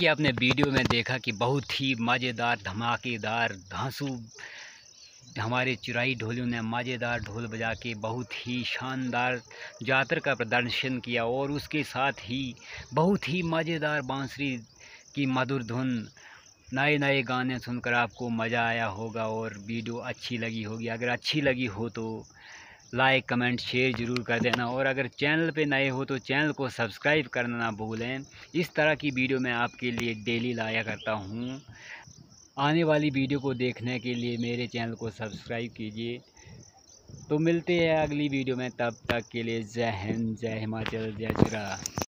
कि आपने वीडियो में देखा कि बहुत ही मज़ेदार धमाकेदार धांसू हमारे चिराई ढोलियों ने मज़ेदार ढोल बजा के बहुत ही शानदार जातर का प्रदर्शन किया और उसके साथ ही बहुत ही मज़ेदार बांसुरी की मधुर धुन। नए नए गाने सुनकर आपको मज़ा आया होगा और वीडियो अच्छी लगी होगी। अगर अच्छी लगी हो तो लाइक कमेंट शेयर ज़रूर कर देना और अगर चैनल पे नए हो तो चैनल को सब्सक्राइब करना ना भूलें। इस तरह की वीडियो मैं आपके लिए डेली लाया करता हूँ। आने वाली वीडियो को देखने के लिए मेरे चैनल को सब्सक्राइब कीजिए। तो मिलते हैं अगली वीडियो में, तब तक के लिए जय हिंद, जय हिमाचल, जय श्री राम।